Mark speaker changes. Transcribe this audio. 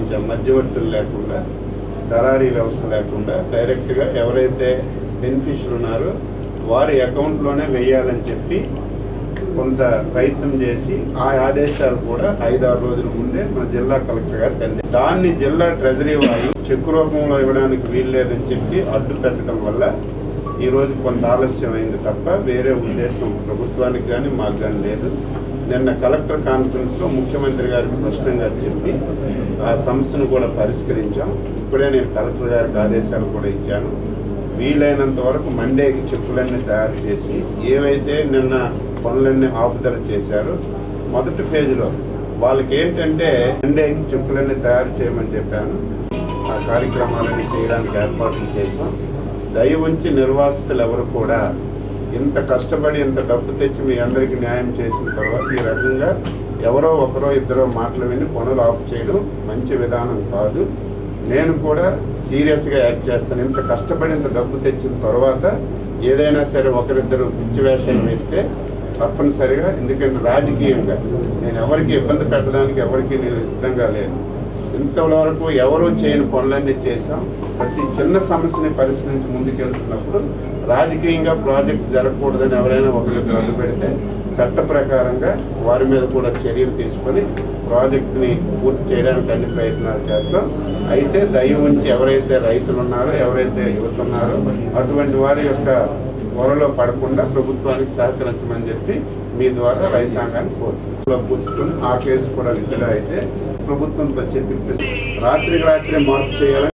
Speaker 1: ఇచ్చాం. మధ్యవర్తులు లేకుండా, దళారీ వ్యవస్థ లేకుండా డైరెక్ట్గా ఎవరైతే బెనిఫిషియర్ ఉన్నారో వారి అకౌంట్లోనే వేయాలని చెప్పి కొంత ప్రయత్నం చేసి ఆ ఆదేశాలు కూడా 5-6 రోజుల ముందే మన జిల్లా కలెక్టర్ గారు తెలియదు. దాన్ని జిల్లా ట్రెజరీ వాళ్ళు చెక్కు రూపంలో ఇవ్వడానికి వీల్లేదని చెప్పి అడ్డు పెట్టడం వల్ల ఈరోజు కొంత ఆలస్యం అయింది తప్ప వేరే ఉద్దేశం ప్రభుత్వానికి కానీ మాకు కానీ లేదు. నిన్న కలెక్టర్ కాన్ఫరెన్స్లో ముఖ్యమంత్రి గారికి స్పష్టంగా చెప్పి ఆ సమస్యను కూడా పరిష్కరించాం. ఇప్పుడే నేను కలెక్టర్ గారికి ఆదేశాలు కూడా ఇచ్చాను. వీలైనంత వరకు మండేకి చెక్కులన్నీ తయారు చేసి ఏవైతే నిన్న పనులన్నీ ఆపుదల చేశారో మొదటి ఫేజ్లో వాళ్ళకి ఏంటంటే మండేకి చెక్కులన్నీ తయారు చేయమని చెప్పాను. ఆ కార్యక్రమాలన్నీ చేయడానికి ఏర్పాట్లు చేసాం. దయ ఉంచి నిర్వాసితులు ఎవరు కూడా ఇంత కష్టపడి ఇంత డబ్బు తెచ్చి మీ అందరికీ న్యాయం చేసిన తర్వాత ఈ రకంగా ఎవరో ఒకరో ఇద్దరో మాటలు విని పనులు ఆఫ్ చేయడం మంచి విధానం కాదు. నేను కూడా సీరియస్గా యాక్ట్ చేస్తాను. ఇంత కష్టపడి ఇంత డబ్బు తెచ్చిన తర్వాత ఏదైనా సరే ఒకరిద్దరు పిచ్చి వేషాలు వేస్తే తప్పనిసరిగా, ఎందుకంటే రాజకీయంగా నేను ఎవరికి ఇబ్బంది పెట్టడానికి ఎవరికి నేను సిద్ధంగా లేను. ఇంతవరకు ఎవరూ చేయని పనులన్నీ చేశాం. ప్రతి చిన్న సమస్యని పరిష్కరించి ముందుకెళ్తున్నప్పుడు రాజకీయంగా ప్రాజెక్టు జరగకూడదని ఎవరైనా ఒకరిద్దరు అడ్డు పెడితే చట్ట ప్రకారంగా వారి మీద కూడా చర్యలు తీసుకొని ప్రాజెక్టుని పూర్తి చేయడానికి అన్ని ప్రయత్నాలు చేస్తాం. అయితే దయ ఉంచి ఎవరైతే రైతులు ఉన్నారో, ఎవరైతే యువత ఉన్నారో అటువంటి వారి యొక్క త్వరలో పడకుండా ప్రభుత్వానికి సహకరించమని చెప్పి మీ ద్వారా రైతాంగాన్ని పూర్చుకొని ఆ కేసు కూడా విడుదల అయితే ప్రభుత్వంతో చెప్పి రాత్రికి రాత్రి మార్పు చేయాలని